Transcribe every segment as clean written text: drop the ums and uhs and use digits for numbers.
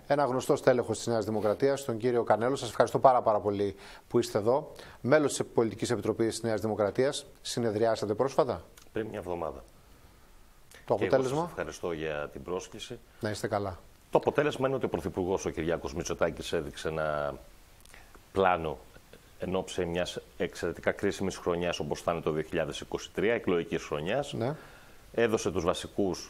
ένα γνωστό στέλεχος της Νέας Δημοκρατίας, τον κύριο Κανέλο. Σας ευχαριστώ πάρα πολύ που είστε εδώ. Μέλος της Πολιτικής Επιτροπής της Νέας Δημοκρατίας. Συνεδριάσατε πρόσφατα? Πριν μια εβδομάδα. Το αποτέλεσμα? Και εγώ σας ευχαριστώ για την πρόσκληση. Να είστε καλά. Το αποτέλεσμα είναι ότι ο Πρωθυπουργός, ο Κυριάκος Μητσοτάκης, έδειξε ένα πλάνο εν ώψη μιας εξαιρετικά κρίσιμης χρονιάς, όπως θα είναι το 2023, εκλογικής χρονιάς. Ναι. Έδωσε τους βασικούς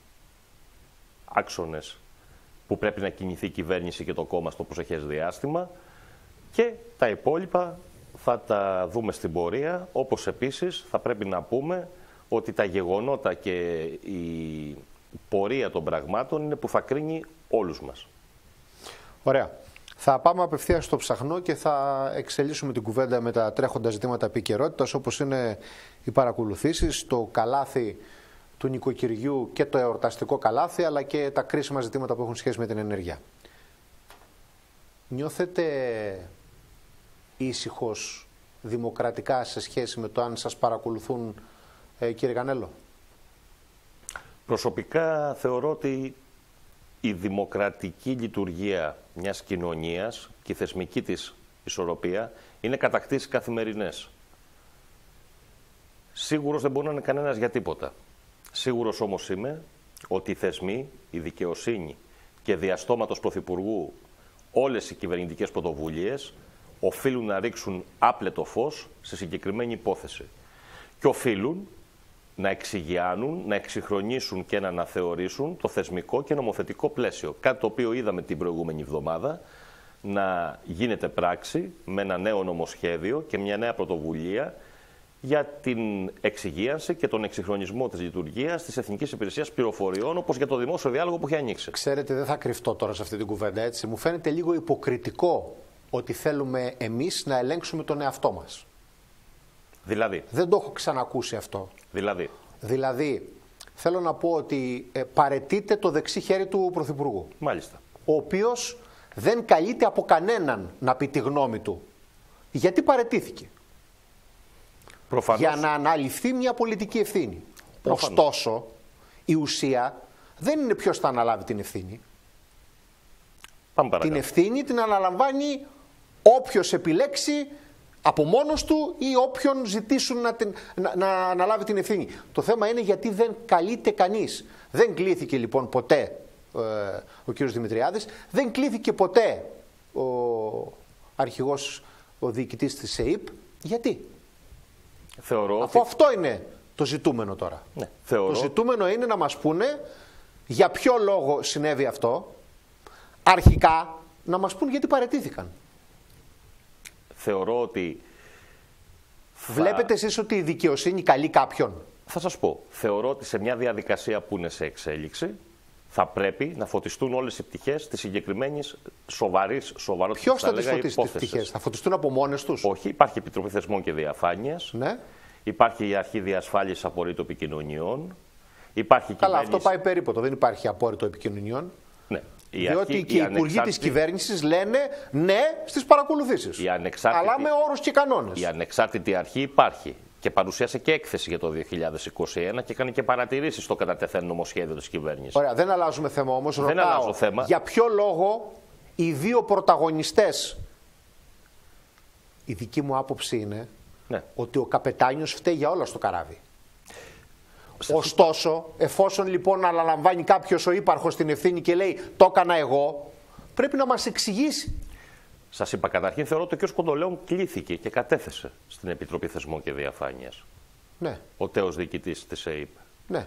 άξονες που πρέπει να κινηθεί η κυβέρνηση και το κόμμα στο προσεχές διάστημα, και τα υπόλοιπα θα τα δούμε στην πορεία, όπως επίσης θα πρέπει να πούμε ότι τα γεγονότα και η πορεία των πραγμάτων είναι που θα κρίνει όλους μας. Ωραία. Θα πάμε απευθείας στο ψαχνό και θα εξελίσσουμε την κουβέντα με τα τρέχοντα ζητήματα επικαιρότητας, όπως είναι οι παρακολουθήσεις, το καλάθι του νοικοκυριού και το εορταστικό καλάθι, αλλά και τα κρίσιμα ζητήματα που έχουν σχέση με την ενέργεια. Νιώθετε ήσυχος δημοκρατικά σε σχέση με το αν σας παρακολουθούν, κύριε Κανέλο? Προσωπικά θεωρώ ότι η δημοκρατική λειτουργία μιας κοινωνίας και η θεσμική της ισορροπία είναι κατακτήσεις καθημερινές. Σίγουρος δεν μπορεί να είναι κανένας για τίποτα. Σίγουρος όμως είμαι ότι οι θεσμοί, η δικαιοσύνη και διαστόματος Πρωθυπουργού, όλες οι κυβερνητικές πρωτοβουλίες οφείλουν να ρίξουν άπλετο φως σε συγκεκριμένη υπόθεση. Και οφείλουν να εξηγιάνουν, να εξυγχρονίσουν και να αναθεωρήσουν το θεσμικό και νομοθετικό πλαίσιο. Κάτι το οποίο είδαμε την προηγούμενη εβδομάδα να γίνεται πράξη με ένα νέο νομοσχέδιο και μια νέα πρωτοβουλία για την εξυγίανση και τον εξυγχρονισμό της λειτουργίας της Εθνικής Υπηρεσίας Πληροφοριών, όπως για το δημόσιο διάλογο που έχει ανοίξει. Ξέρετε, δεν θα κρυφτώ τώρα σε αυτή την κουβέντα, έτσι. Μου φαίνεται λίγο υποκριτικό ότι θέλουμε εμείς να ελέγξουμε τον εαυτό μας. Δηλαδή. Δεν το έχω ξανακούσει αυτό. Δηλαδή, θέλω να πω ότι παραιτείται το δεξί χέρι του Πρωθυπουργού. Μάλιστα. Ο οποίος δεν καλείται από κανέναν να πει τη γνώμη του. Γιατί παραιτήθηκε? Προφανώς. Για να αναλυφθεί μια πολιτική ευθύνη. Προφανώς. Ωστόσο, η ουσία δεν είναι ποιος θα αναλάβει την ευθύνη. Την ευθύνη την αναλαμβάνει όποιος επιλέξει από μόνος του ή όποιον ζητήσουν να αναλάβει την ευθύνη. Το θέμα είναι γιατί δεν καλείται κανείς. Δεν κλήθηκε λοιπόν ποτέ ο κύριος Δημητριάδης, δεν κλήθηκε ποτέ ο αρχηγός, ο διοικητής της ΕΥΠ. Γιατί? Αφού αυτό είναι το ζητούμενο τώρα. Ναι, το ζητούμενο είναι να μας πούνε για ποιο λόγο συνέβη αυτό. Αρχικά να μας πούν γιατί παραιτήθηκαν. Θεωρώ ότι... Βλέπετε εσείς ότι η δικαιοσύνη καλεί κάποιον? Θα σας πω. Θεωρώ ότι σε μια διαδικασία που είναι σε εξέλιξη θα πρέπει να φωτιστούν όλες οι πτυχές της συγκεκριμένης σοβαρότητας. Ποιος θα τις φωτίσει τις πτυχές? Θα φωτιστούν από μόνες τους? Όχι. Υπάρχει Επιτροπή Θεσμών και Διαφάνειας. Ναι. Υπάρχει η Αρχή Διασφάλισης Απορρίτου Επικοινωνιών. Υπάρχει Καλά, αυτό πάει περίποτο. Δεν υπάρχει απόρριτο επικοινωνιών. Ναι. Διότι και οι υπουργοί της κυβέρνησης λένε ναι στις παρακολουθήσεις. Αλλά με όρους και κανόνες. Η ανεξάρτητη αρχή υπάρχει και παρουσίασε και έκθεση για το 2021 και έκανε και παρατηρήσεις στο κατατεθέν νομοσχέδιο της κυβέρνησης. Ωραία, δεν αλλάζουμε θέμα όμως. Δεν αλλάζω θέμα. Για ποιο λόγο οι δύο πρωταγωνιστές, η δική μου άποψη είναι ότι ο καπετάνιος φταίει για όλα στο καράβι. Ωστόσο, εφόσον λοιπόν αναλαμβάνει κάποιος ο ύπαρχος την ευθύνη και λέει το έκανα εγώ, πρέπει να μας εξηγήσει. Σας είπα καταρχήν, θεωρώ ότι ο κ. Κοντολέων κλήθηκε και κατέθεσε στην Επιτροπή Θεσμών και Διαφάνειας. Ναι. Ο τέος διοικητής της ΕΥΠ. Ναι.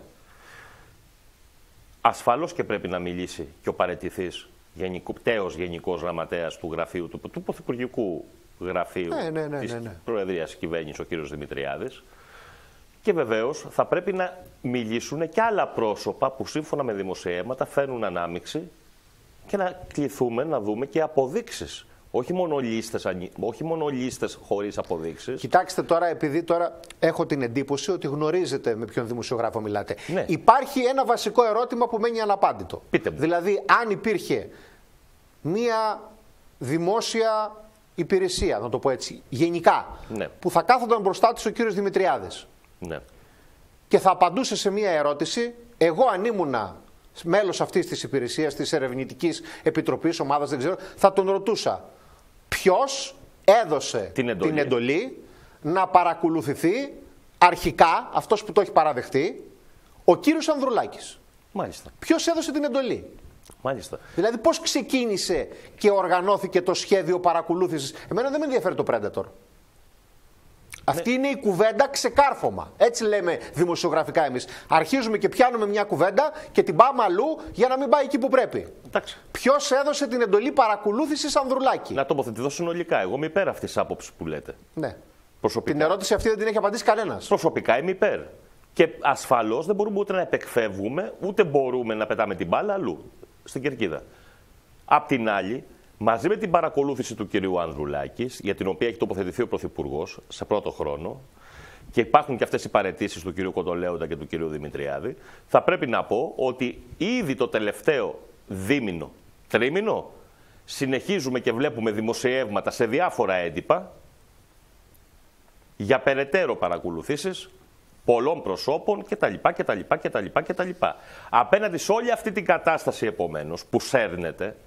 Ασφαλώς και πρέπει να μιλήσει και ο παραιτηθής τέος γενικός γραμματέας του γραφείου του Πρωθυπουργικού Γραφείου της Προεδρίας Κυβέρνησης, ο κ. Δημητριάδης. Και βεβαίως θα πρέπει να μιλήσουν και άλλα πρόσωπα που σύμφωνα με δημοσιεύματα φέρνουν ανάμειξη και να κληθούμε να δούμε και αποδείξεις. Όχι μόνο λίστες χωρίς αποδείξεις. Κοιτάξτε τώρα, επειδή τώρα έχω την εντύπωση ότι γνωρίζετε με ποιον δημοσιογράφο μιλάτε. Ναι. Υπάρχει ένα βασικό ερώτημα που μένει αναπάντητο. Πείτε μου. Δηλαδή, αν υπήρχε μία δημόσια υπηρεσία, να το πω έτσι, γενικά, που θα κάθονταν μπροστά της ο κύριος Δημητριάδης. Ναι. Και θα απαντούσε σε μία ερώτηση, εγώ αν ήμουνα μέλος αυτής της υπηρεσίας, της ερευνητικής επιτροπής, ομάδας, δεν ξέρω, θα τον ρωτούσα ποιος έδωσε την εντολή να παρακολουθηθεί αρχικά, αυτός που το έχει παραδεχτεί, ο κύριος Ανδρουλάκης. Μάλιστα. Ποιος έδωσε την εντολή. Μάλιστα. Δηλαδή πώς ξεκίνησε και οργανώθηκε το σχέδιο παρακολούθησης. Εμένα δεν με ενδιαφέρει το Predator. Αυτή είναι η κουβέντα ξεκάρφωμα. Έτσι λέμε δημοσιογραφικά εμείς. Αρχίζουμε και πιάνουμε μια κουβέντα και την πάμε αλλού για να μην πάει εκεί που πρέπει. Ποιος έδωσε την εντολή παρακολούθησης Ανδρουλάκη. Να τοποθετηθώ συνολικά. Εγώ είμαι υπέρ αυτής της άποψης που λέτε. Ναι. Προσωπικά. Την ερώτηση αυτή δεν την έχει απαντήσει κανένας. Προσωπικά είμαι υπέρ. Και ασφαλώς δεν μπορούμε ούτε να επεκφεύγουμε, ούτε μπορούμε να πετάμε την μπάλα αλλού, στην κερκίδα. Απ' την άλλη, μαζί με την παρακολούθηση του κυρίου Ανδρουλάκη, για την οποία έχει τοποθετηθεί ο Πρωθυπουργός σε πρώτο χρόνο, και υπάρχουν και αυτές οι παραιτήσεις του κυρίου Κοντολέοντα και του κυρίου Δημητριάδη, θα πρέπει να πω ότι ήδη το τελευταίο δίμηνο, τρίμηνο, συνεχίζουμε και βλέπουμε δημοσιεύματα σε διάφορα έντυπα για περαιτέρω παρακολουθήσεις πολλών προσώπων κτλ. Απέναντι σε όλη αυτή την κατάσταση, επομένως, που σέρνεται,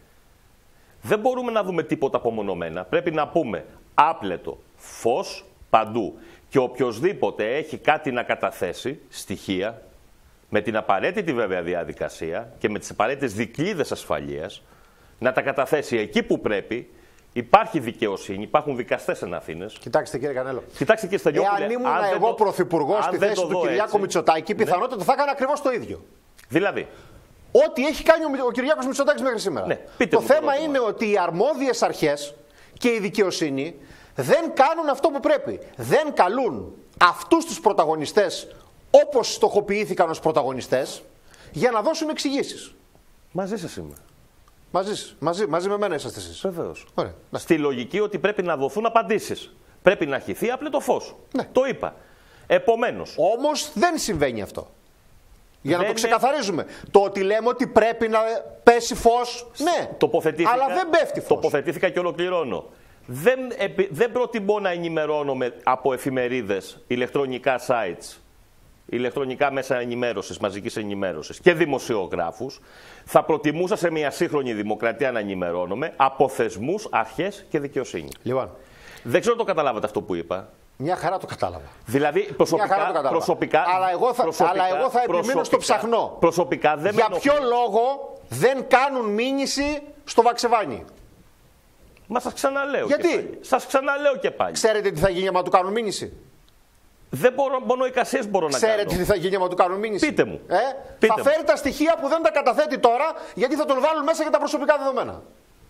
δεν μπορούμε να δούμε τίποτα απομονωμένα. Πρέπει να πούμε άπλετο φως παντού. Και οποιοσδήποτε έχει κάτι να καταθέσει, στοιχεία, με την απαραίτητη βέβαια διαδικασία και με τις απαραίτητες δικλείδες ασφαλείας, να τα καταθέσει εκεί που πρέπει. Υπάρχει δικαιοσύνη, υπάρχουν δικαστές εν Αθήνες. Κοιτάξτε κύριε Κανέλο. Κοιτάξτε κύριε Στελιόπουλε. Εάν ήμουν εγώ πρωθυπουργός στη θέση του Κυριάκου Μητσοτάκη, πιθανότατα θα έκανα ακριβώς το ίδιο. Δηλαδή. Ό,τι έχει κάνει ο Κυριάκος Μητσοτάκης μέχρι σήμερα. Ναι, το θέμα είναι ότι οι αρμόδιες αρχές και η δικαιοσύνη δεν κάνουν αυτό που πρέπει. Δεν καλούν αυτούς τους πρωταγωνιστές όπως στοχοποιήθηκαν ως πρωταγωνιστές για να δώσουν εξηγήσεις. Μαζί σας είμαι. Μαζί με μένα είσαστε εσείς. Βεβαίως. Στη λογική ότι πρέπει να δοθούν απαντήσεις. Πρέπει να χυθεί άπλετο φως. Ναι. Το είπα. Επομένως. Όμως δεν συμβαίνει αυτό. Για να το ξεκαθαρίζουμε. Το ότι λέμε ότι πρέπει να πέσει φως, ναι. Αλλά δεν πέφτει φως. Τοποθετήθηκα και ολοκληρώνω. Δεν προτιμώ να ενημερώνομαι από εφημερίδες, ηλεκτρονικά sites, ηλεκτρονικά μέσα ενημέρωσης, μαζικής ενημέρωσης και δημοσιογράφους. Θα προτιμούσα σε μια σύγχρονη δημοκρατία να ενημερώνομαι από θεσμούς, αρχές και δικαιοσύνη. Λοιπόν. Δεν ξέρω αν το καταλάβατε αυτό που είπα. Μια χαρά το κατάλαβα. Δηλαδή προσωπικά. Αλλά εγώ θα επιμείνω στο ψαχνό. Προσωπικά δεν Για ποιο λόγο δεν κάνουν μήνυση στο Βαξεβάνι. Μα σας ξαναλέω. Γιατί? Και πάλι. Σας ξαναλέω και πάλι. Ξέρετε τι θα γίνει άμα του κάνουν μήνυση. Δεν μπορώ, μόνο εικασίες μπορώ να κάνω. Ξέρετε τι θα γίνει άμα του κάνουν μήνυση. Πείτε μου. Θα φέρει τα στοιχεία που δεν τα καταθέτει τώρα, γιατί θα τον βάλουν μέσα για τα προσωπικά δεδομένα.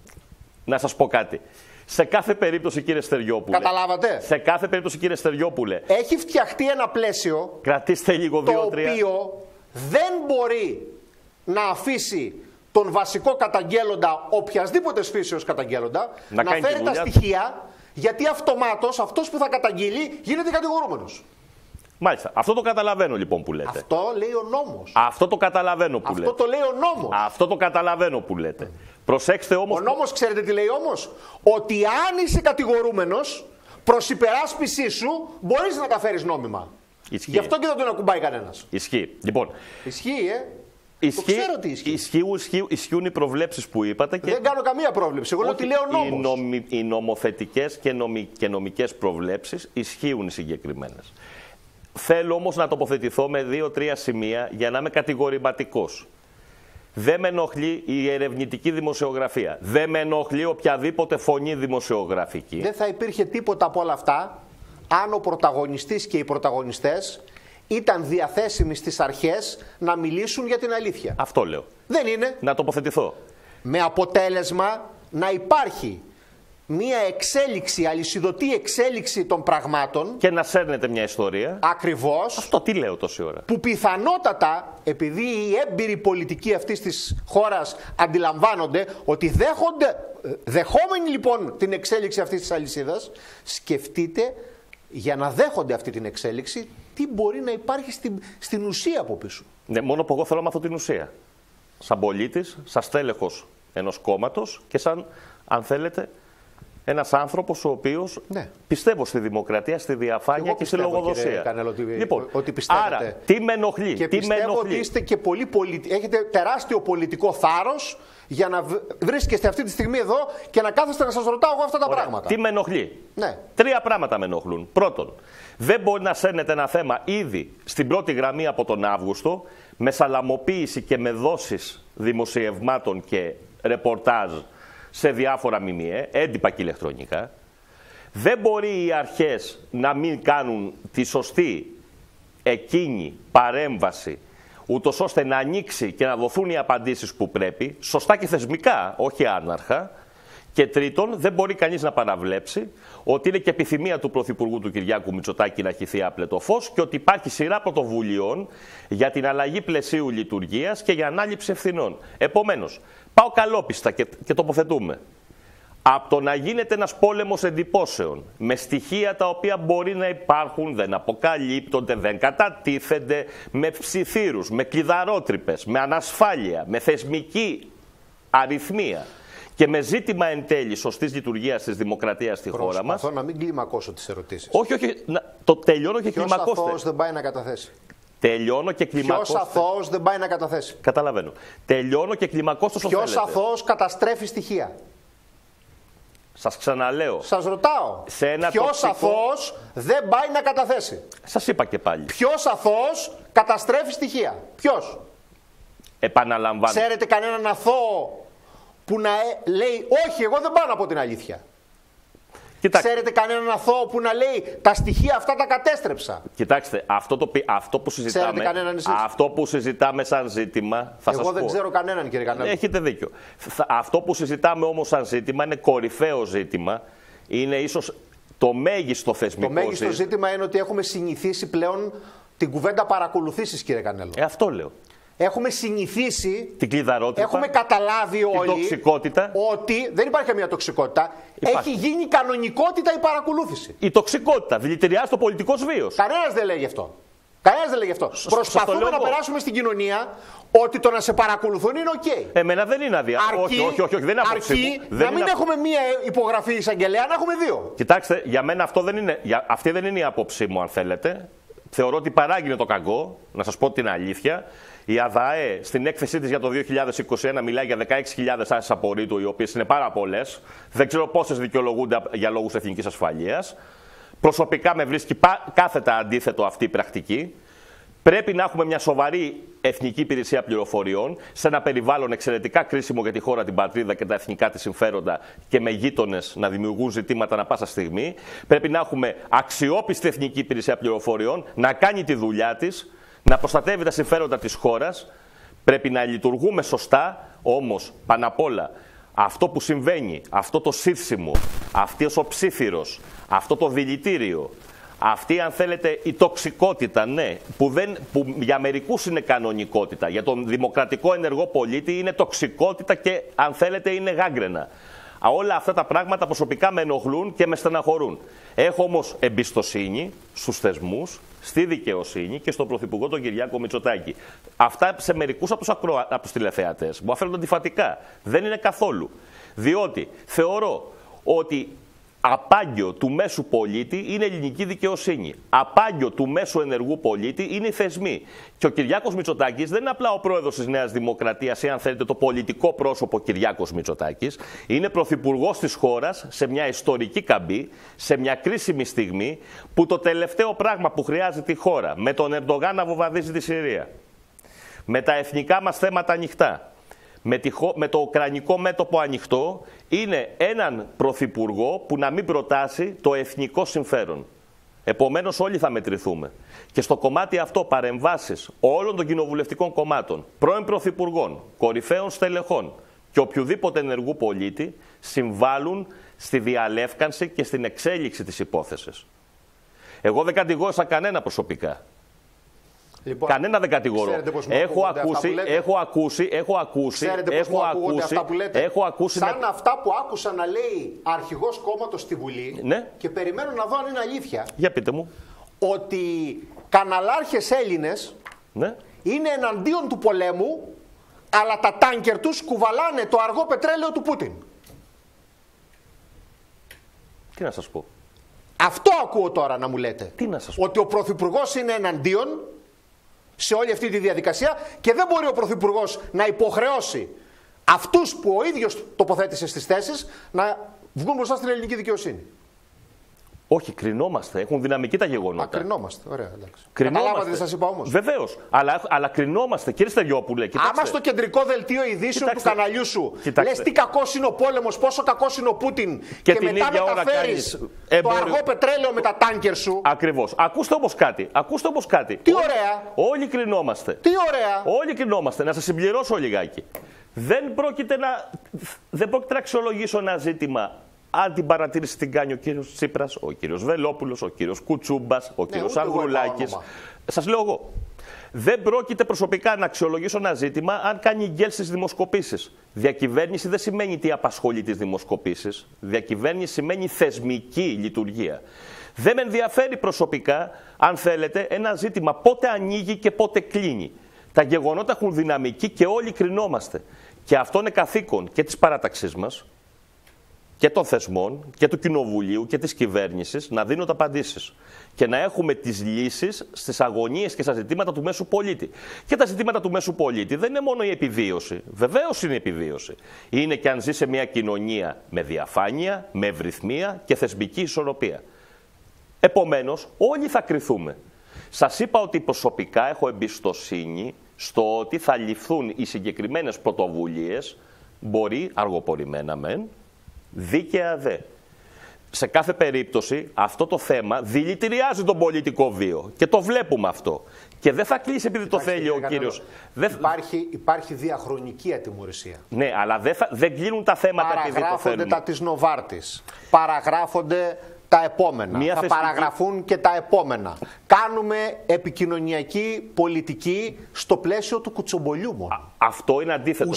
Να σας πω κάτι. Σε κάθε περίπτωση, κύριε Στεριόπουλε. Καταλάβατε. Σε κάθε περίπτωση, κύριε Στεριόπουλε. Έχει φτιαχτεί ένα πλαίσιο. Κρατήστε λίγο 2-3. Το οποίο δεν μπορεί να αφήσει τον βασικό καταγγέλλοντα, οποιασδήποτε φύσεως καταγγέλλοντα, να φέρει τα στοιχεία, γιατί αυτομάτως αυτός που θα καταγγείλει γίνεται κατηγορούμενος. Μάλιστα. Αυτό το καταλαβαίνω λοιπόν που λέτε. Αυτό λέει ο νόμος. Αυτό το καταλαβαίνω που λέτε. Αυτό το λέει ο νόμος. Αυτό το καταλαβαίνω που λέτε. Προσέξτε όμως. Ο νόμος ξέρετε τι λέει όμως. Ότι αν είσαι κατηγορούμενος, προς υπεράσπισή σου μπορείς να τα φέρεις νόμιμα. Ισχύει. Γι' αυτό και δεν τον ακουμπάει κανένας. Ισχύει. Λοιπόν. Ισχύει, το ξέρω τι ισχύει. Ισχύουν οι προβλέψεις που είπατε. Και δεν κάνω καμία πρόβλεψη. Εγώ λέω τι λέει ο νόμος. Οι νομοθετικές και νομικές προβλέψεις ισχύουν οι συγκεκριμένες. Θέλω όμως να τοποθετηθώ με 2-3 σημεία για να είμαι κατηγορηματικός. Δεν με ενοχλεί η ερευνητική δημοσιογραφία. Δεν με ενοχλεί οποιαδήποτε φωνή δημοσιογραφική. Δεν θα υπήρχε τίποτα από όλα αυτά αν ο πρωταγωνιστής και οι πρωταγωνιστές ήταν διαθέσιμοι στις αρχές να μιλήσουν για την αλήθεια. Αυτό λέω. Δεν είναι. Να τοποθετηθώ. Με αποτέλεσμα να υπάρχει μία εξέλιξη, αλυσιδωτή εξέλιξη των πραγμάτων. Και να σέρνεται μια ιστορία. Ακριβώς. Αυτό τι λέω τόση ώρα. Που πιθανότατα, επειδή οι έμπειροι πολιτικοί αυτής της χώρας αντιλαμβάνονται ότι δεχόμενοι λοιπόν την εξέλιξη αυτής της αλυσίδας, σκεφτείτε για να δέχονται αυτή την εξέλιξη τι μπορεί να υπάρχει στην ουσία από πίσω. Ναι, μόνο που εγώ θέλω να μάθω την ουσία. Σαν πολίτης, σαν στέλεχος ενός κόμματος και σαν, αν θέλετε, Ένας άνθρωπος ο οποίος πιστεύω στη δημοκρατία, στη διαφάνεια και στη λογοδοσία. Κανέλο, λοιπόν, ότι πιστεύετε. Άρα, τι με ενοχλεί. Και τι πιστεύω με ενοχλεί. ότι είστε και πολύ έχετε τεράστιο πολιτικό θάρρος για να βρίσκεστε αυτή τη στιγμή εδώ και να κάθεστε να σας ρωτάω εγώ αυτά τα πράγματα. Τι με ενοχλεί. Ναι. 3 πράγματα με ενοχλούν. Πρώτον, δεν μπορεί να σέρνετε ένα θέμα ήδη στην πρώτη γραμμή από τον Αύγουστο με σαλαμοποίηση και με δόσεις δημοσιευμάτων και ρεπορτάζ σε διάφορα ΜΜΕ, έντυπα και ηλεκτρονικά. Δεν μπορεί οι αρχές να μην κάνουν τη σωστή εκείνη παρέμβαση, ούτως ώστε να ανοίξει και να δοθούν οι απαντήσεις που πρέπει, σωστά και θεσμικά, όχι άναρχα. Και τρίτον, δεν μπορεί κανείς να παραβλέψει ότι είναι και επιθυμία του Πρωθυπουργού του Κυριάκου Μητσοτάκη να χυθεί άπλετο φως και ότι υπάρχει σειρά πρωτοβουλειών για την αλλαγή πλαισίου λειτουργίας και για ανάληψη ευθυνών. Επομένως, πάω καλόπιστα και τοποθετούμε. Από το να γίνεται ένας πόλεμος εντυπώσεων με στοιχεία τα οποία μπορεί να υπάρχουν, δεν αποκαλύπτονται, δεν κατατίθενται, με ψιθύρους, με κλειδαρότρυπες, με ανασφάλεια, με θεσμική αριθμία και με ζήτημα εν τέλει σωστής λειτουργίας της δημοκρατίας στη χώρα μας. Προσπαθώ να μην κλιμακώσω τις ερωτήσεις. Όχι, το τελειώνω και κλιμακώστε. Ποιος αθώος δεν πάει να καταθέσει. Τελειώνω και κλιμακώστε. Ποιος αθώος δεν πάει να καταθέσει. Καταλαβαίνω. Τελειώνω και κλιμακώστε όσο θέλετε. Ποιος αθώος καταστρέφει στοιχεία. Σας ξαναλέω. Σας ρωτάω. Ποιος αθώος δεν πάει να καταθέσει. Σας είπα και πάλι. Ποιος αθώος καταστρέφει στοιχεία. Ποιος. Επαναλαμβάνω. Ξέρετε κανέναν αθώο που να λέει όχι, εγώ δεν πάω να πω την αλήθεια. Κοιτάξτε. Ξέρετε κανέναν αθώο που να λέει τα στοιχεία αυτά τα κατέστρεψα. Κοιτάξτε, αυτό που συζητάμε σαν ζήτημα, θα σας πω. Εγώ δεν ξέρω κανέναν, κύριε Κανέλο. Έχετε δίκιο. Αυτό που συζητάμε όμως σαν ζήτημα είναι κορυφαίο ζήτημα. Είναι ίσως το μέγιστο θεσμικό ζήτημα. Το μέγιστο ζήτημα είναι ότι έχουμε συνηθίσει πλέον την κουβέντα παρακολουθήσεις, κύριε Κανέλο. Αυτό λέω. Έχουμε συνηθίσει, την κλειδαρότητα, έχουμε καταλάβει όλοι τοξικότητα. Ότι δεν υπάρχει καμία τοξικότητα. Έχει γίνει κανονικότητα η παρακολούθηση. Η τοξικότητα δηλητηριάζει το πολιτικό βίος. Κανένας δεν λέγει αυτό. Κανένας δεν λέγει αυτό. Προσπαθούμε να περάσουμε στην κοινωνία ότι το να σε παρακολουθούν είναι οκ. Εμένα δεν είναι αδιάφορο. Όχι, δεν είναι άποψή μου. Να μην έχουμε μία υπογραφή εισαγγελέα, να έχουμε 2. Κοιτάξτε, για μένα αυτή δεν είναι η άποψή μου, αν θέλετε. Θεωρώ ότι παράγεινε το κακό, να σας πω την αλήθεια. Η ΑΔΑΕ στην έκθεσή της για το 2021 μιλάει για 16.000 άσεις απορρίτου, οι οποίες είναι πάρα πολλές. Δεν ξέρω πόσες δικαιολογούνται για λόγους εθνικής ασφαλείας. Προσωπικά με βρίσκει κάθετα αντίθετο αυτή η πρακτική. Πρέπει να έχουμε μια σοβαρή εθνική υπηρεσία πληροφοριών σε ένα περιβάλλον εξαιρετικά κρίσιμο για τη χώρα, την πατρίδα και τα εθνικά της συμφέροντα και με γείτονες να δημιουργούν ζητήματα ανά πάσα στιγμή. Πρέπει να έχουμε αξιόπιστη εθνική υπηρεσία πληροφοριών να κάνει τη δουλειά της, να προστατεύει τα συμφέροντα της χώρας. Πρέπει να λειτουργούμε σωστά, όμως πάνω απ' όλα αυτό που συμβαίνει, αυτό το σύρθιμο, αυτός ο ψίθυρος, αυτό το δηλητήριο, αυτή, αν θέλετε, η τοξικότητα, ναι, που για μερικούς είναι κανονικότητα, για τον δημοκρατικό ενεργό πολίτη είναι τοξικότητα και, αν θέλετε, είναι γάγκρενα. Όλα αυτά τα πράγματα προσωπικά με ενοχλούν και με στεναχωρούν. Έχω όμως εμπιστοσύνη στους θεσμούς, στη δικαιοσύνη και στον Πρωθυπουργό τον Κυριάκο Μητσοτάκη. Αυτά σε μερικούς από τους τηλεθεατές μου αφαίνονται αντιφατικά. Δεν είναι καθόλου. Διότι θεωρώ ότι απάγγιο του μέσου πολίτη είναι ελληνική δικαιοσύνη. Απάγγιο του μέσου ενεργού πολίτη είναι οι θεσμοί. Και ο Κυριάκος Μητσοτάκης δεν είναι απλά ο πρόεδρος της Νέας Δημοκρατίας ή, αν θέλετε, το πολιτικό πρόσωπο Κυριάκος Μητσοτάκης. Είναι πρωθυπουργός της χώρας σε μια ιστορική καμπή, σε μια κρίσιμη στιγμή που το τελευταίο πράγμα που χρειάζεται η χώρα, με τον Ερντογάν να βομβαρδίζει τη Συρία, με τα εθνικά μας θέματα ανοιχτά, με το ουκρανικό μέτωπο ανοιχτό, είναι έναν πρωθυπουργό που να μην προτάσει το εθνικό συμφέρον. Επομένως όλοι θα μετρηθούμε. Και στο κομμάτι αυτό παρεμβάσεις όλων των κοινοβουλευτικών κομμάτων, πρώην πρωθυπουργών, κορυφαίων στελεχών και οποιοδήποτε ενεργού πολίτη συμβάλλουν στη διαλεύκανση και στην εξέλιξη της υπόθεσης. Εγώ δεν κατηγόρησα κανένα προσωπικά. Λοιπόν, κανένα δεν κατηγορώ. Έχω ακούσει. Σαν αυτά που άκουσα να λέει αρχηγός κόμματος στη Βουλή, ναι, και περιμένω να δω αν είναι αλήθεια. Για πείτε μου. Ότι καναλάρχες Έλληνες, ναι, είναι εναντίον του πολέμου, αλλά τα τάνκερ τους κουβαλάνε το αργό πετρέλαιο του Πούτιν. Τι να σας πω. Αυτό ακούω τώρα να μου λέτε. Τι να σας πω. Ότι ο Πρωθυπουργός είναι εναντίον σε όλη αυτή τη διαδικασία και δεν μπορεί ο Πρωθυπουργός να υποχρεώσει αυτούς που ο ίδιος τοποθέτησε στις θέσεις να βγουν μπροστά στην ελληνική δικαιοσύνη. Όχι, κρινόμαστε. Έχουν δυναμική τα γεγονότα. Κρινόμαστε. Ωραία, εντάξει. Κρινόμαστε. Καταλάβατε τι σας είπα όμως. Βεβαίως. Αλλά κρινόμαστε. Κύριε Στεριόπουλε, άμα στο κεντρικό δελτίο ειδήσεων του καναλιού σου λες τι κακός είναι ο πόλεμος, πόσο κακός είναι ο Πούτιν και μετά μεταφέρεις το αργό πετρέλαιο με τα τάνκερ σου. Ακριβώς. Ακούστε όμως κάτι. Τι ωραία. Όλοι κρινόμαστε. Τι ωραία. Όλοι κρινόμαστε. Να σας συμπληρώσω λιγάκι. Δεν πρόκειται να αξιολογήσω ένα ζήτημα αν την παρατήρηση την κάνει ο κύριος Τσίπρας, ο κύριος Βελόπουλος, ο κύριος Κουτσούμπας, ο κύριος Ανδρουλάκης. Σας λέω εγώ. Δεν πρόκειται προσωπικά να αξιολογήσω ένα ζήτημα αν κάνει γκέλ στις δημοσκοπήσεις. Διακυβέρνηση δεν σημαίνει τι απασχολεί τις δημοσκοπήσεις. Διακυβέρνηση σημαίνει θεσμική λειτουργία. Δεν με ενδιαφέρει προσωπικά, αν θέλετε, ένα ζήτημα πότε ανοίγει και πότε κλείνει. Τα γεγονότα έχουν δυναμική και όλοι κρινόμαστε. Και αυτό είναι καθήκον και της παράταξής μας, και των θεσμών και του Κοινοβουλίου και της κυβέρνησης να δίνουν απαντήσεις και να έχουμε τις λύσεις στις αγωνίες και στα ζητήματα του μέσου πολίτη. Και τα ζητήματα του μέσου πολίτη δεν είναι μόνο η επιβίωση. Βεβαίως είναι η επιβίωση. Είναι και αν ζει σε μια κοινωνία με διαφάνεια, με ευρυθμία και θεσμική ισορροπία. Επομένως, όλοι θα κριθούμε. Σας είπα ότι προσωπικά έχω εμπιστοσύνη στο ότι θα ληφθούν οι συγκεκριμένες πρωτοβουλίες, μπορεί αργοπορημένα μεν, δίκαια δε. Σε κάθε περίπτωση αυτό το θέμα δηλητηριάζει τον πολιτικό βίο και το βλέπουμε αυτό. Και δεν θα κλείσει επειδή το θέλει ο κύριος. Υπάρχει διαχρονική ατιμωρησία. Ναι, αλλά δεν κλείνουν τα θέματα επειδή το θέλουν. Παραγράφονται τα της Νοβάρτης. Παραγράφονται τα επόμενα. Θα παραγραφούν και τα επόμενα. Κάνουμε επικοινωνιακή πολιτική στο πλαίσιο του κουτσομπολιού μόνο. Αυτό είναι αντίθετο.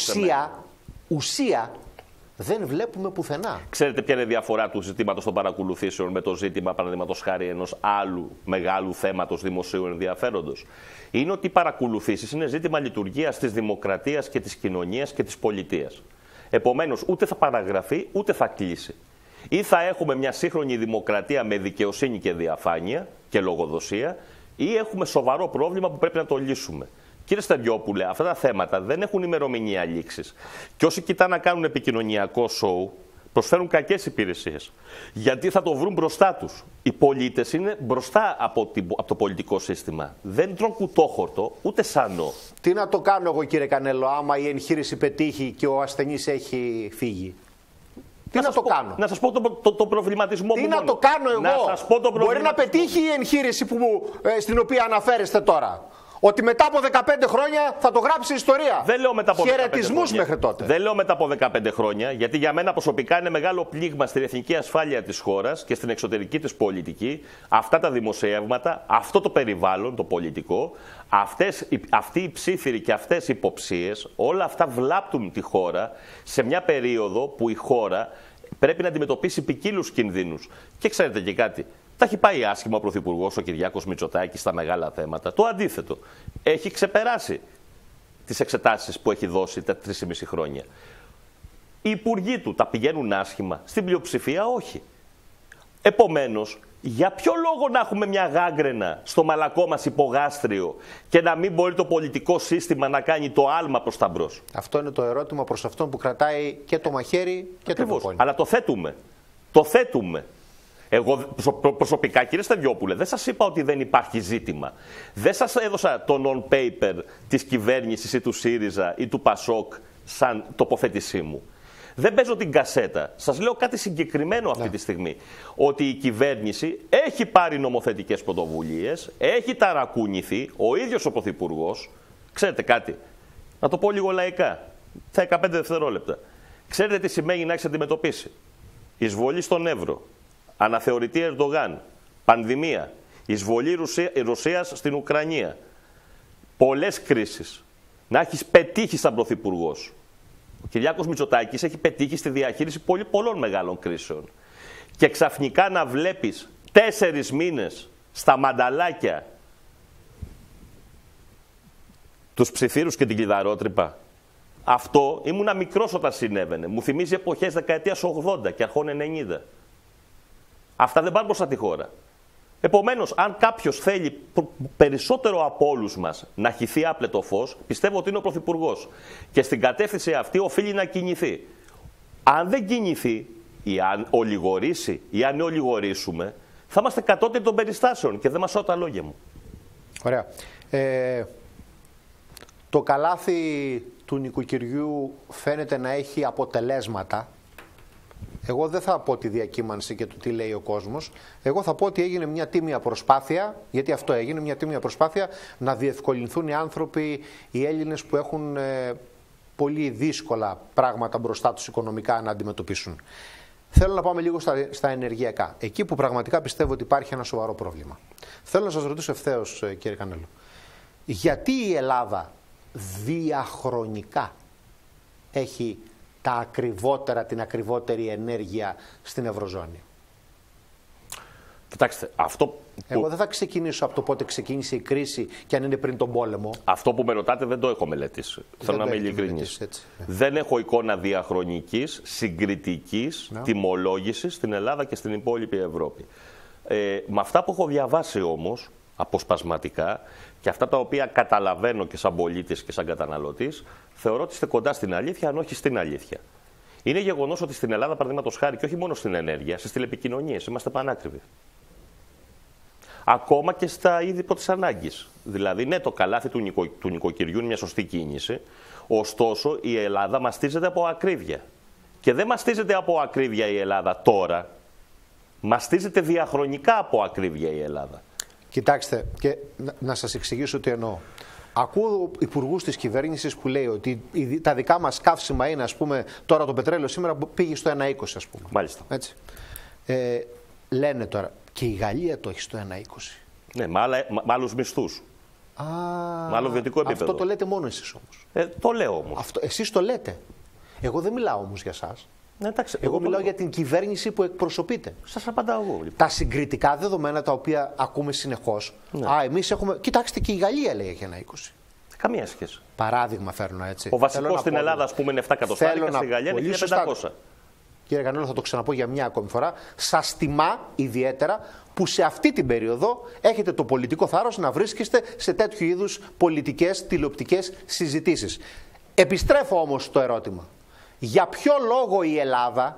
Ουσία δεν βλέπουμε πουθενά. Ξέρετε ποια είναι η διαφορά του ζητήματος των παρακολουθήσεων με το ζήτημα, παραδείγματος χάρη, ενός άλλου μεγάλου θέματος δημοσίου ενδιαφέροντος? Είναι ότι οι παρακολουθήσεις είναι ζήτημα λειτουργίας της δημοκρατίας και της κοινωνίας και της πολιτείας. Επομένως, ούτε θα παραγραφεί ούτε θα κλείσει. Ή θα έχουμε μια σύγχρονη δημοκρατία με δικαιοσύνη και διαφάνεια και λογοδοσία, ή έχουμε σοβαρό πρόβλημα που πρέπει να το λύσουμε. Κύριε Στεριόπουλε, αυτά τα θέματα δεν έχουν ημερομηνία λήξης. Και όσοι κοιτάνε να κάνουν επικοινωνιακό σοου, προσφέρουν κακές υπηρεσίες. Γιατί θα το βρουν μπροστά τους. Οι πολίτες είναι μπροστά από το πολιτικό σύστημα. Δεν τρώνε κουτόχορτο, ούτε σανό. Τι να το κάνω εγώ, κύριε Κανέλο, άμα η εγχείρηση πετύχει και ο ασθενής έχει φύγει? Τι να το κάνω? Να σας πω τον προβληματισμό μου. Τι να το κάνω εγώ? Να σας πω τον μπορεί να πετύχει η εγχείρηση στην οποία αναφέρεστε τώρα. Ότι μετά από 15 χρόνια θα το γράψει η ιστορία. Δεν λέω μετά από 15 χρόνια. Χαιρετισμούς μέχρι τότε. Δεν λέω μετά από 15 χρόνια, γιατί για μένα προσωπικά είναι μεγάλο πλήγμα στην εθνική ασφάλεια της χώρας και στην εξωτερική της πολιτική. Αυτά τα δημοσιεύματα, αυτό το περιβάλλον, το πολιτικό, αυτοί οι ψήφιροι και αυτές οι υποψίες, όλα αυτά βλάπτουν τη χώρα σε μια περίοδο που η χώρα πρέπει να αντιμετωπίσει ποικίλους κινδύνους. Και ξέρετε και κάτι. Τα έχει πάει άσχημα ο Πρωθυπουργός ο Κυριάκος Μητσοτάκης στα μεγάλα θέματα. Το αντίθετο. Έχει ξεπεράσει τις εξετάσεις που έχει δώσει τα 3,5 χρόνια. Οι υπουργοί του τα πηγαίνουν άσχημα. Στην πλειοψηφία όχι. Επομένως, για ποιο λόγο να έχουμε μια γάγκρενα στο μαλακό μας υπογάστριο και να μην μπορεί το πολιτικό σύστημα να κάνει το άλμα προς τα μπρος? Αυτό είναι το ερώτημα προς αυτόν που κρατάει και το μαχαίρι και το κοκόνι. Αλλά το θέτουμε. Το θέτουμε. Εγώ προσωπικά, κύριε Στεριόπουλε, δεν σας είπα ότι δεν υπάρχει ζήτημα. Δεν σας έδωσα το non-paper της κυβέρνησης ή του ΣΥΡΙΖΑ ή του ΠΑΣΟΚ σαν τοποθέτησή μου. Δεν παίζω την κασέτα. Σας λέω κάτι συγκεκριμένο αυτή τη στιγμή. Ότι η κυβέρνηση έχει πάρει νομοθετικές πρωτοβουλίες, έχει ταρακουνηθεί, ο ίδιος ο Πρωθυπουργός. Ξέρετε κάτι, να το πω λίγο λαϊκά, θα 15 δευτερόλεπτα. Ξέρετε τι σημαίνει να έχεις αντιμετωπίσει? Εισβολή στον Εύρο, αναθεωρητή Ερντογάν, πανδημία, εισβολή Ρωσίας στην Ουκρανία, πολλές κρίσεις. Να έχεις πετύχει σαν Πρωθυπουργός. Ο Κυριάκος Μητσοτάκης έχει πετύχει στη διαχείριση πολλών μεγάλων κρίσεων. Και ξαφνικά να βλέπεις 4 μήνες στα μανταλάκια τους ψιθύρους και την κλειδαρότρυπα. Αυτό ήμουνα μικρός όταν συνέβαινε. Μου θυμίζει εποχές δεκαετίας 80 και αρχών 90. Αυτά δεν πάνε μπροστά τη χώρα. Επομένως, αν κάποιος θέλει περισσότερο από όλους μας να χυθεί άπλετο φως, πιστεύω ότι είναι ο Πρωθυπουργός. Και στην κατεύθυνση αυτή οφείλει να κινηθεί. Αν δεν κινηθεί, ή αν ολιγορήσει, ή αν ολιγορήσουμε, θα είμαστε κατώτεροι των περιστάσεων και δεν μας σώτα λόγια μου. Ωραία. Το καλάθι του νοικοκυριού φαίνεται να έχει αποτελέσματα. Εγώ δεν θα πω τη διακύμανση και το τι λέει ο κόσμος. Εγώ θα πω ότι έγινε μια τίμια προσπάθεια, γιατί αυτό έγινε, μια τίμια προσπάθεια να διευκολυνθούν οι άνθρωποι, οι Έλληνες που έχουν πολύ δύσκολα πράγματα μπροστά τους οικονομικά να αντιμετωπίσουν. Θέλω να πάμε λίγο στα ενεργειακά. Εκεί που πραγματικά πιστεύω ότι υπάρχει ένα σοβαρό πρόβλημα. Θέλω να σας ρωτήσω ευθέως, κύριε Κανέλο, γιατί η Ελλάδα διαχρονικά έχει την ακριβότερη ενέργεια στην Ευρωζώνη? Κοιτάξτε, εγώ δεν θα ξεκινήσω από το πότε ξεκίνησε η κρίση και αν είναι πριν τον πόλεμο. Αυτό που με ρωτάτε δεν το έχω μελετήσει. Θέλω να είμαι ειλικρινής. Δεν έχω εικόνα διαχρονικής, συγκριτικής τιμολόγησης στην Ελλάδα και στην υπόλοιπη Ευρώπη. Με αυτά που έχω διαβάσει όμως, αποσπασματικά, και αυτά τα οποία καταλαβαίνω και σαν πολίτης και σαν καταναλωτής, θεωρώ ότι είστε κοντά στην αλήθεια, αν όχι στην αλήθεια. Είναι γεγονός ότι στην Ελλάδα, παραδείγματος χάρη, και όχι μόνο στην ενέργεια, στις τηλεπικοινωνίες, είμαστε πανάκριβοι. Ακόμα και στα είδη πρώτης ανάγκης. Δηλαδή, ναι, το καλάθι του νοικοκυριού είναι μια σωστή κίνηση, ωστόσο η Ελλάδα μαστίζεται από ακρίβεια. Και δεν μαστίζεται από ακρίβεια η Ελλάδα τώρα, μαστίζεται διαχρονικά από ακρίβεια η Ελλάδα. Κοιτάξτε, και να σας εξηγήσω τι εννοώ. Ακούω υπουργούς της κυβέρνησης που λέει ότι τα δικά μας καύσιμα είναι, ας πούμε, τώρα το πετρέλαιο σήμερα πήγε στο 1,20, ας πούμε. Μάλιστα. Έτσι. Λένε τώρα, και η Γαλλία το έχει στο 1,20. Ναι, με άλλους μισθούς. Με άλλο βιωτικό επίπεδο. Αυτό το λέτε μόνο εσείς όμως. Το λέω όμως. Εσείς το λέτε. Εγώ δεν μιλάω όμως για εσάς. Ναι, εντάξει, εγώ μιλάω για την κυβέρνηση που εκπροσωπείτε. Σας απαντάω εγώ. Λοιπόν. Τα συγκριτικά δεδομένα τα οποία ακούμε συνεχώς. Ναι. Εμείς έχουμε. Κοιτάξτε, και η Γαλλία λέει έχει 1,20. Καμία σχέση. Παράδειγμα φέρνω έτσι. Ο βασικός στην Ελλάδα, ας πούμε, είναι 7 εκατοστάρικα, στη Γαλλία είναι 1.500. Κύριε Κανέλο, θα το ξαναπώ για μια ακόμη φορά. Σας τιμά ιδιαίτερα που σε αυτή την περίοδο έχετε το πολιτικό θάρρος να βρίσκεστε σε τέτοιου είδους πολιτικές, τηλεοπτικές συζητήσεις. Επιστρέφω όμως στο ερώτημα. Για ποιο λόγο η Ελλάδα,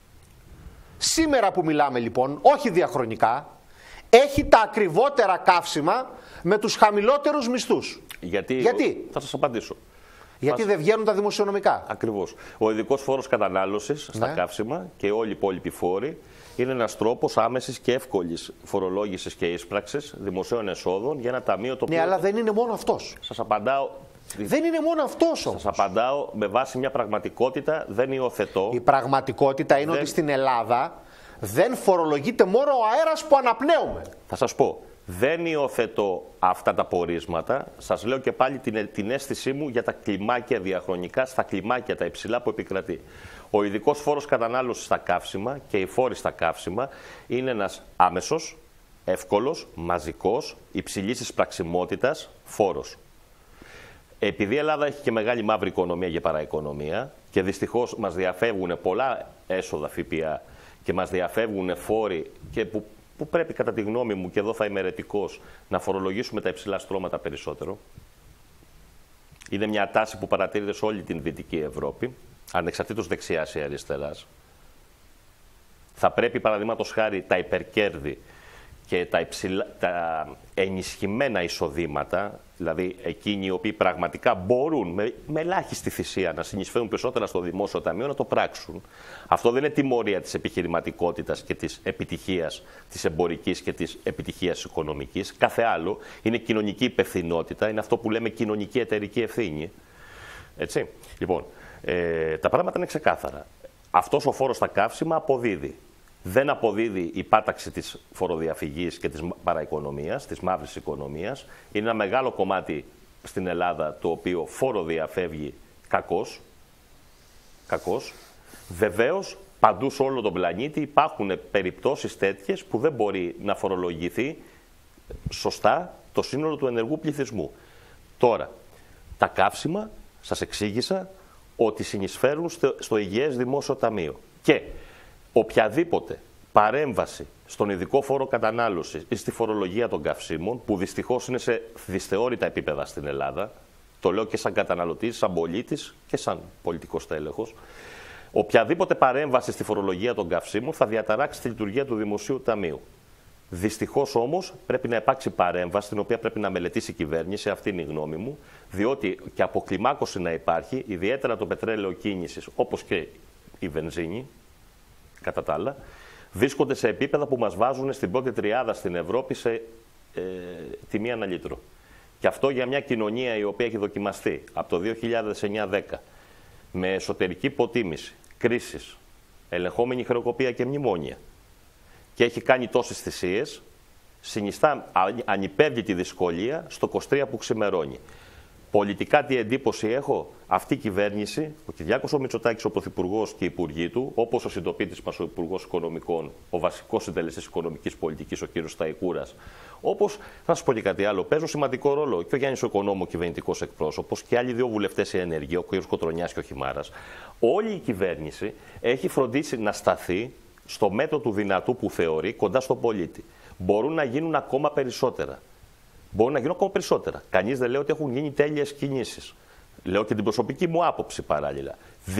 σήμερα που μιλάμε λοιπόν, όχι διαχρονικά, έχει τα ακριβότερα καύσιμα με τους χαμηλότερους μισθούς? Γιατί? Θα σας απαντήσω. Γιατί δεν βγαίνουν τα δημοσιονομικά. Ακριβώς. Ο ειδικός φόρος κατανάλωσης στα καύσιμα και όλοι οι υπόλοιποι φόροι είναι ένας τρόπος άμεσης και εύκολης φορολόγησης και ίσπραξης δημοσίων εσόδων για ένα ταμείο το οποίο. Ναι, αλλά δεν είναι μόνο αυτός. Σας απαντάω. Δεν είναι μόνο αυτός όμως. Σας απαντάω με βάση μια πραγματικότητα, δεν υιοθετώ. Η πραγματικότητα είναι ότι στην Ελλάδα δεν φορολογείται μόνο ο αέρας που αναπνέουμε. Θα σας πω. Δεν υιοθετώ αυτά τα πορίσματα. Σας λέω και πάλι την αίσθησή μου για τα κλιμάκια διαχρονικά, στα κλιμάκια τα υψηλά που επικρατεί. Ο ειδικός φόρος κατανάλωσης στα καύσιμα και οι φόροι στα καύσιμα είναι ένας άμεσος, εύκολος, μαζικός, υψηλής εισπραξιμότητας φόρος. Επειδή η Ελλάδα έχει και μεγάλη μαύρη οικονομία και παραοικονομία και δυστυχώς μας διαφεύγουν πολλά έσοδα ΦΠΑ και μας διαφεύγουν φόροι και που πρέπει, κατά τη γνώμη μου, και εδώ θα είμαι αιρετικός, να φορολογήσουμε τα υψηλά στρώματα περισσότερο. Είναι μια τάση που παρατηρείται σε όλη την Δυτική Ευρώπη, ανεξαρτήτως δεξιάς ή αριστεράς. Θα πρέπει, παραδείγματος χάρη, τα υπερκέρδη και τα ενισχυμένα εισοδήματα, δηλαδή εκείνοι οι οποίοι πραγματικά μπορούν με ελάχιστη θυσία να συνεισφέρουν περισσότερα στο δημόσιο ταμείο, να το πράξουν. Αυτό δεν είναι τιμωρία της επιχειρηματικότητας και της επιτυχίας της εμπορικής και της επιτυχίας οικονομικής. Κάθε άλλο είναι κοινωνική υπευθυνότητα, είναι αυτό που λέμε κοινωνική εταιρική ευθύνη. Έτσι. Λοιπόν, τα πράγματα είναι ξεκάθαρα. Αυτός ο φόρος στα καύσιμα αποδίδει. Δεν αποδίδει η πάταξη της φοροδιαφυγής και της παραοικονομίας, της μαύρης οικονομίας. Είναι ένα μεγάλο κομμάτι στην Ελλάδα το οποίο φοροδιαφεύγει κακώς. Βεβαίως, παντού σε όλο τον πλανήτη υπάρχουν περιπτώσεις τέτοιες που δεν μπορεί να φορολογηθεί σωστά το σύνολο του ενεργού πληθυσμού. Τώρα, τα καύσιμα, σας εξήγησα ότι συνεισφέρουν στο υγιές δημόσιο ταμείο. Και οποιαδήποτε παρέμβαση στον ειδικό φόρο κατανάλωσης ή στη φορολογία των καυσίμων, που δυστυχώς είναι σε δυσθεώρητα επίπεδα στην Ελλάδα, το λέω και σαν καταναλωτής, σαν πολίτης και σαν πολιτικός τέλεχος, οποιαδήποτε παρέμβαση στη φορολογία των καυσίμων θα διαταράξει τη λειτουργία του Δημοσίου Ταμείου. Δυστυχώς όμως πρέπει να υπάρξει παρέμβαση, την οποία πρέπει να μελετήσει η κυβέρνηση, αυτή είναι η γνώμη μου, διότι και αποκλιμάκωση να υπάρχει, ιδιαίτερα το πετρέλαιο κίνησης, όπως και η βενζίνη, κατά τα άλλα, βρίσκονται σε επίπεδα που μας βάζουν στην πρώτη τριάδα στην Ευρώπη σε τιμή ανά λίτρο. Και αυτό για μια κοινωνία η οποία έχει δοκιμαστεί από το 2009-10 με εσωτερική υποτίμηση, κρίσεις, ελεγχόμενη χρεοκοπία και μνημόνια, και έχει κάνει τόσες θυσίες, συνιστά ανυπέρβλητη δυσκολία στο 23 που ξημερώνει. Πολιτικά τι εντύπωση έχω? Αυτή η κυβέρνηση, ο Κυριάκος ο Μητσοτάκης, ο Πρωθυπουργός και οι υπουργοί του, όπως ο συντοπίτης μας ο Υπουργός Οικονομικών, ο βασικός συντελεστής οικονομικής πολιτικής, ο κ. Σταϊκούρας, όπως, θα σας πω και κάτι άλλο, παίζουν σημαντικό ρόλο και ο Γιάννης ο Οικονόμου, κυβερνητικός εκπρόσωπος, και άλλοι δύο βουλευτές ενεργοί, ο κ. Κοτρονιάς και ο Χιμάρας. Όλη η κυβέρνηση έχει φροντίσει να σταθεί στο μέτρο του δυνατού που θεωρεί κοντά στον πολίτη. Μπορούν να γίνουν ακόμα περισσότερα. Μπορούν να γίνουν ακόμα περισσότερα. Κανείς δεν λέει ότι έχουν γίνει τέλειες κινήσεις. Λέω και την προσωπική μου άποψη παράλληλα.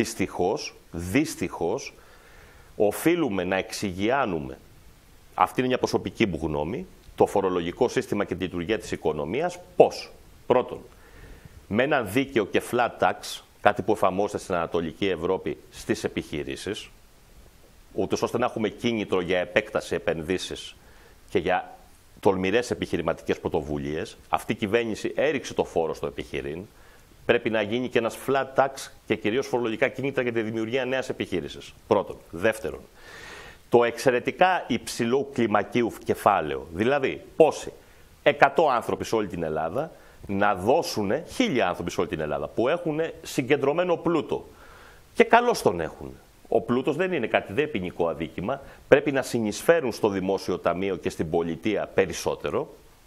Δυστυχώς, οφείλουμε να εξηγιάνουμε, αυτή είναι μια προσωπική μου γνώμη, το φορολογικό σύστημα και τη λειτουργία της οικονομίας. Πώς? Πρώτον, με έναν δίκαιο και flat tax, κάτι που εφαρμόζεται στην Ανατολική Ευρώπη στις επιχειρήσεις, ούτως ώστε να έχουμε κίνητρο για επέκταση επενδύσεις και για τολμηρές επιχειρηματικές πρωτοβουλίες. Αυτή η κυβέρνηση έριξε το φόρο στο επιχειρήν. Πρέπει να γίνει και ένας flat tax και κυρίως φορολογικά κίνητρα για τη δημιουργία νέας επιχείρησης. Πρώτον. Δεύτερον, το εξαιρετικά υψηλό κλιμακίου κεφάλαιο. Δηλαδή, πόσοι? 100 άνθρωποι σε όλη την Ελλάδα να δώσουν, 1000 άνθρωποι σε όλη την Ελλάδα που έχουν συγκεντρωμένο πλούτο. Και καλώς τον έχουν. Ο πλούτος δεν είναι κάτι, δεν ποινικό αδίκημα. Πρέπει να συνεισφέρουν στο Δημόσιο Ταμείο και στην πολιτεία περισσότερο.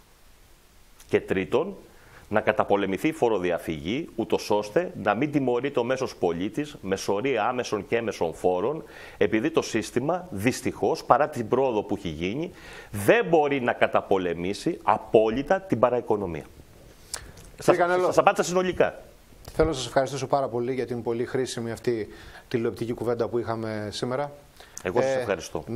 Και τρίτον, να καταπολεμηθεί η φοροδιαφυγή, ούτως ώστε να μην τιμωρείται ο μέσος πολίτης με σωρία άμεσων και έμεσων φόρων, επειδή το σύστημα, δυστυχώς, παρά την πρόοδο που έχει γίνει, δεν μπορεί να καταπολεμήσει απόλυτα την παραοικονομία. Σας απάντησα συνολικά. Θέλω να σας ευχαριστήσω πάρα πολύ για την πολύ χρήσιμη αυτή τηλεοπτική κουβέντα που είχαμε σήμερα. Εγώ σας ευχαριστώ.